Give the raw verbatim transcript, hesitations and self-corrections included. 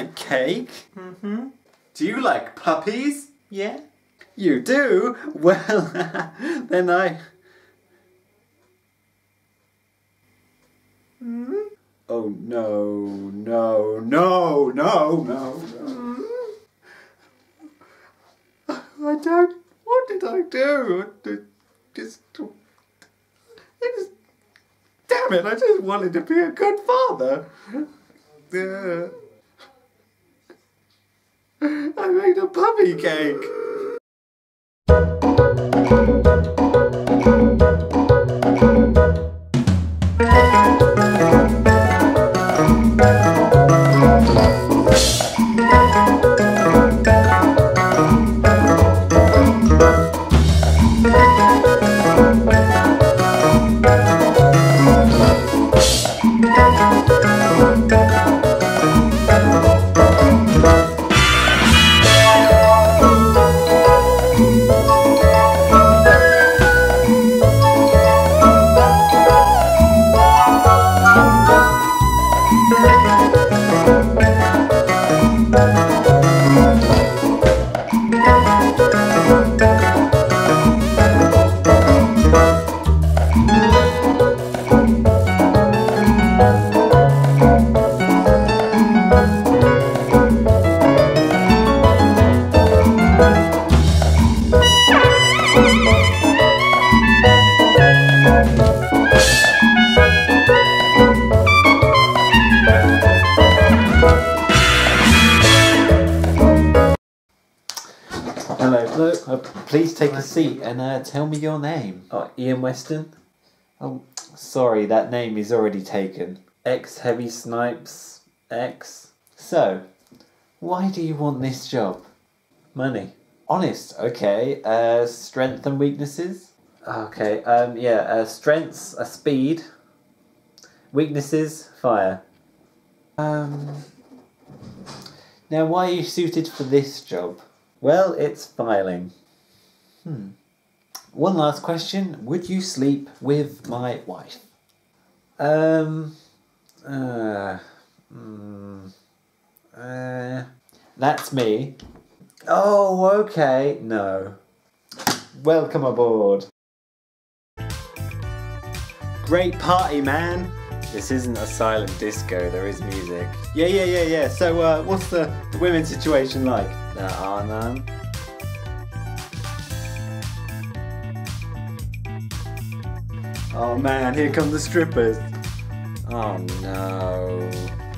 like cake? Mm-hmm. Do you like puppies? Yeah. You do? Well, then I... Mm-hmm. Oh no, no, no, no, no, no. I don't... What did I do? I just... I just... Damn it, I just wanted to be a good father. Uh, I made a puppy cake. Hello. Hello. Uh, please take a seat and uh, tell me your name. Oh, Ian Weston. Oh, sorry, that name is already taken. X Heavy Snipes X. So, why do you want this job? Money. Honest, okay. Uh, strength and weaknesses? Okay, um, yeah, uh, strengths are speed. Weaknesses, fire. Um. Now, why are you suited for this job? Well, it's filing. Hmm. One last question. Would you sleep with my wife? Um, uh, mm, uh, That's me. oh, okay, no. Welcome aboard. Great party, man. This isn't a silent disco, there is music. Yeah, yeah, yeah, yeah. So, uh, what's the, the women's situation like? There are none. Oh man, here come the strippers. Oh no.